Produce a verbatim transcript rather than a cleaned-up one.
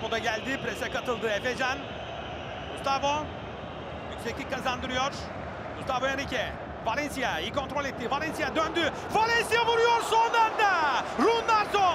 Crespo da geldi. Prese katıldı Efecan. Gustavo. Yükseklik kazandırıyor. Gustavo Henrique. Valencia iyi kontrol etti. Valencia döndü. Valencia vuruyor son anda. Runardo.